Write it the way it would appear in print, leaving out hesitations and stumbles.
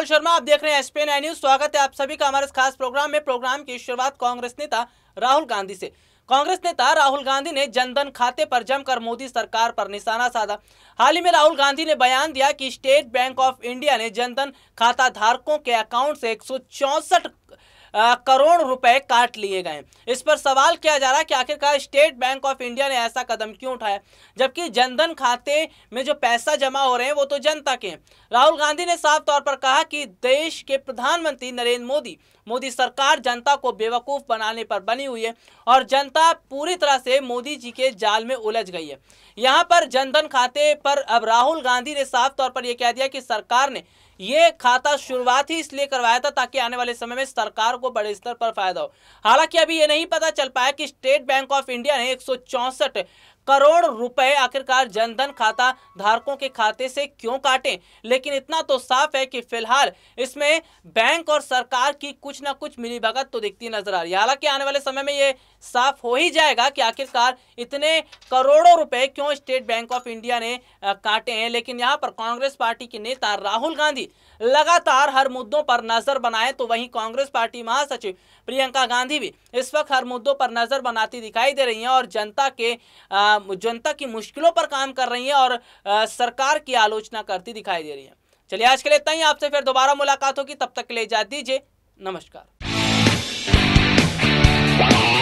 राहुल शर्मा, आप देख रहे हैं एसपी 9 न्यूज। स्वागत है आप सभी का हमारे इस खास प्रोग्राम में। प्रोग्राम की शुरुआत कांग्रेस नेता राहुल गांधी से। कांग्रेस नेता राहुल गांधी ने जनधन खाते पर जमकर मोदी सरकार पर निशाना साधा। हाल ही में राहुल गांधी ने बयान दिया कि स्टेट बैंक ऑफ इंडिया ने जनधन खाता धारकों के अकाउंट से 164 करोड़ रुपए काट लिए गए। इस पर सवाल किया जा रहा है कि आखिरकार स्टेट बैंक ऑफ इंडिया ने ऐसा कदम क्यों उठाया, जबकि जनधन खाते में जो पैसा जमा हो रहे हैं वो तो जनता के हैं। राहुल गांधी ने साफ तौर पर कहा कि देश के प्रधानमंत्री नरेंद्र मोदी सरकार जनता को बेवकूफ बनाने पर बनी हुई है और जनता पूरी तरह से मोदी जी के जाल में उलझ गई है। यहाँ पर जनधन खाते पर अब राहुल गांधी ने साफ तौर पर यह कह दिया कि सरकार ने ये खाता शुरुआत ही इसलिए करवाया था ताकि आने वाले समय में सरकार को बड़े स्तर पर फायदा हो। हालांकि अभी ये नहीं पता चल पाया कि स्टेट बैंक ऑफ इंडिया ने 164 करोड़ रुपए आखिरकार जनधन खाता धारकों के खाते से क्यों काटे, लेकिन इतना तो साफ है कि फिलहाल इसमें बैंक और सरकार की कुछ ना कुछ मिलीभगत तो दिखती नजर आ रही है। हालांकि आने वाले समय में ये साफ हो ही जाएगा कि आखिरकार इतने करोड़ों रुपए क्यों स्टेट बैंक ऑफ इंडिया ने काटे हैं। लेकिन यहाँ पर कांग्रेस पार्टी के नेता राहुल गांधी लगातार हर मुद्दों पर नजर बनाए, तो वहीं कांग्रेस पार्टी महासचिव प्रियंका गांधी भी इस वक्त हर मुद्दों पर नजर बनाती दिखाई दे रही हैं और जनता की मुश्किलों पर काम कर रही हैं और सरकार की आलोचना करती दिखाई दे रही है। चलिए आज के लिए इतना ही, आपसे फिर दोबारा मुलाकात होगी, तब तक के लिए इजाजत दीजिए। नमस्कार।